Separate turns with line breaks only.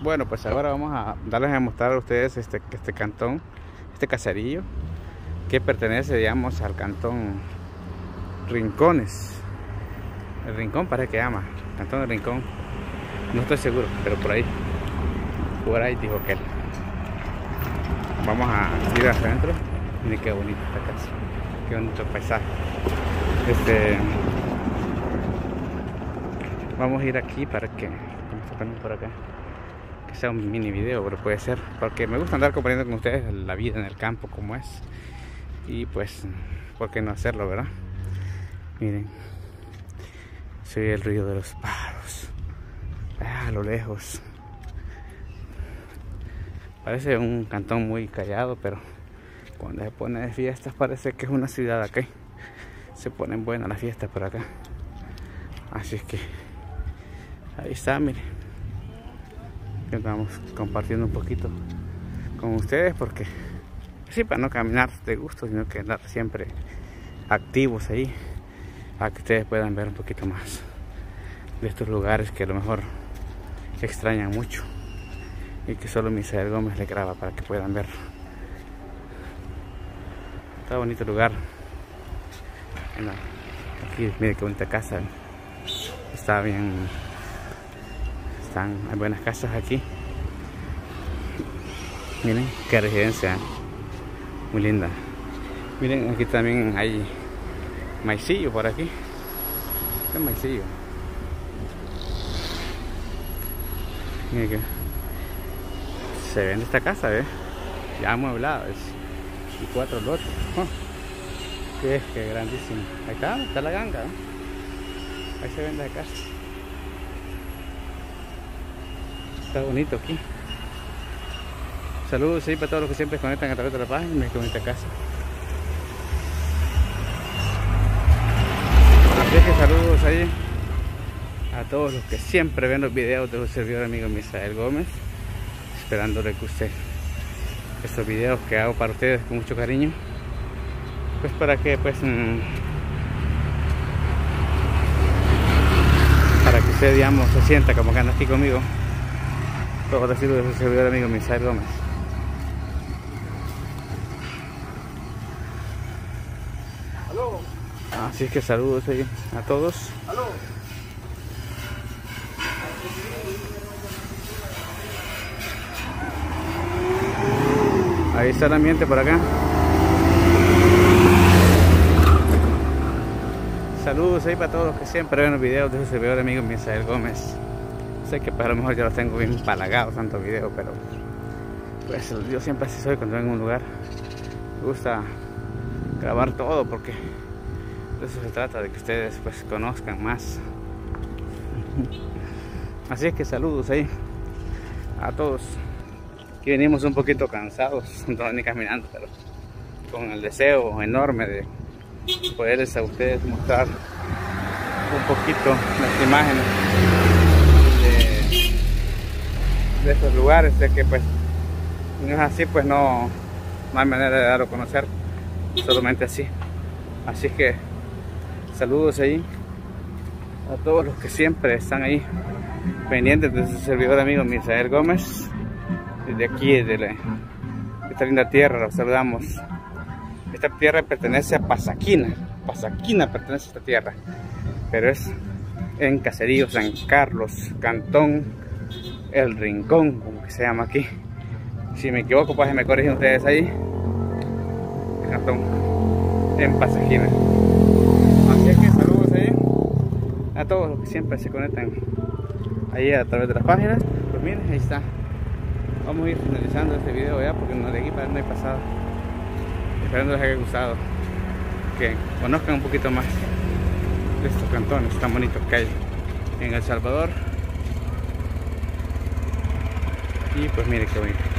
Bueno, pues ahora vamos a darles a mostrar a ustedes este cantón, este caserío que pertenece, digamos, al cantón Rincones. El Rincón parece que llama, cantón del Rincón. No estoy seguro, pero por ahí dijo que él. Vamos a ir hacia adentro. Miren qué bonita esta casa, qué bonito paisaje. Vamos a ir aquí para que, vamos a poner por acá, que sea un mini video, pero puede ser, porque me gusta andar compartiendo con ustedes la vida en el campo como es, y pues, ¿por qué no hacerlo, verdad? Miren, se oye el ruido de los pájaros a lo lejos. Parece un cantón muy callado, pero cuando se pone de fiestas parece que es una ciudad aquí. Se ponen buenas las fiestas por acá. Así es que ahí está, miren. Estamos compartiendo un poquito con ustedes, porque sí, para no caminar de gusto, sino que andar siempre activos ahí, para que ustedes puedan ver un poquito más de estos lugares que a lo mejor extrañan mucho y que solo Misael Gómez le graba para que puedan ver. Está bonito el lugar. Aquí miren qué bonita casa. Está bien. Hay buenas casas aquí. Miren qué residencia, muy linda. Miren, aquí también hay maicillo por aquí. ¿Qué maicillo? Miren que se vende esta casa, ¿ves? Ya amueblada, y 4 lotes. Qué grandísimo. Ahí está la ganga, ¿no? Ahí se vende la casa. Está bonito aquí. Saludos ahí para todos los que siempre conectan a través de la página. Miren qué bonita casa. Así que saludos ahí a todos los que siempre ven los videos de su servidor amigo Misael Gómez, esperándole que usted estos videos que hago para ustedes con mucho cariño, pues para que para que usted, digamos, se sienta como que anda aquí conmigo. Todo decirlo de su servidor amigo Misael Gómez.
¿Aló?
Así es que saludos ahí a todos.
¿Aló?
Ahí está el ambiente por acá. Saludos ahí para todos los que siempre ven los videos de su servidor amigo Misael Gómez. Sé que pues a lo mejor ya los tengo bien empalagados tantos videos, pero pues yo siempre así soy cuando vengo a un lugar. Me gusta grabar todo porque de eso se trata, de que ustedes pues conozcan más. Así es que saludos ahí a todos. Aquí venimos un poquito cansados, no ni caminando, pero con el deseo enorme de poderles a ustedes mostrar un poquito las imágenes de estos lugares, de que pues si no es así pues no hay manera de darlo a conocer, solamente así. Así que saludos ahí a todos los que siempre están ahí pendientes de su servidor amigo Misael Gómez. Desde aquí, de esta linda tierra, los saludamos. Esta tierra pertenece a Pasaquina. Pasaquina pertenece a esta tierra, pero es en Caserío San Carlos, cantón El Rincón, como que se llama aquí. Si me equivoco, pues me corrigen ustedes ahí. El cantón en Pasaquina. Así es que saludos ahí a todos los que siempre se conectan ahí a través de las páginas. Pues miren, ahí está. Vamos a ir finalizando este video ya, porque no de aquí para no hay pasado. Esperando les haya gustado, que conozcan un poquito más de estos cantones tan bonitos que hay en El Salvador. Y pues miren qué bonito.